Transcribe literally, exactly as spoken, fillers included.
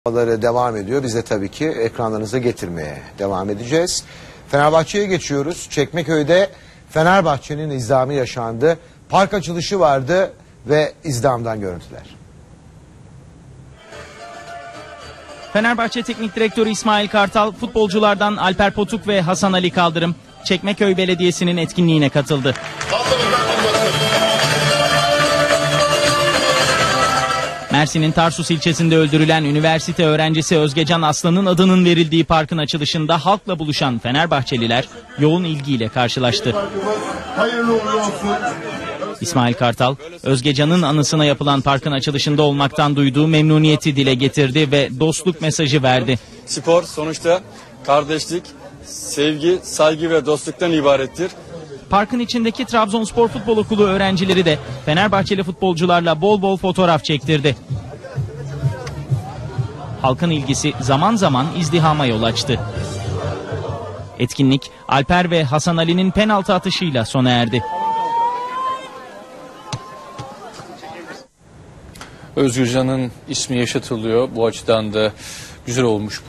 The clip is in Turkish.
Devam ediyor. Biz de tabii ki ekranlarınıza getirmeye devam edeceğiz. Fenerbahçe'ye geçiyoruz. Çekmeköy'de Fenerbahçe'nin izdamı yaşandı. Park açılışı vardı ve izdamdan görüntüler. Fenerbahçe Teknik Direktörü İsmail Kartal, futbolculardan Alper Potuk ve Hasan Ali Kaldırım, Çekmeköy Belediyesi'nin etkinliğine katıldı. Mersin'in Tarsus ilçesinde öldürülen üniversite öğrencisi Özgecan Aslan'ın adının verildiği parkın açılışında halkla buluşan Fenerbahçeliler yoğun ilgiyle karşılaştı. İsmail Kartal, Özgecan'ın anısına yapılan parkın açılışında olmaktan duyduğu memnuniyeti dile getirdi ve dostluk mesajı verdi. Spor sonuçta kardeşlik, sevgi, saygı ve dostluktan ibarettir. Parkın içindeki Trabzonspor Futbol Okulu öğrencileri de Fenerbahçeli futbolcularla bol bol fotoğraf çektirdi. Halkın ilgisi zaman zaman izdihama yol açtı. Etkinlik Alper ve Hasan Ali'nin penaltı atışıyla sona erdi. Özgürcan'ın ismi yaşatılıyor. Bu açıdan da güzel olmuş.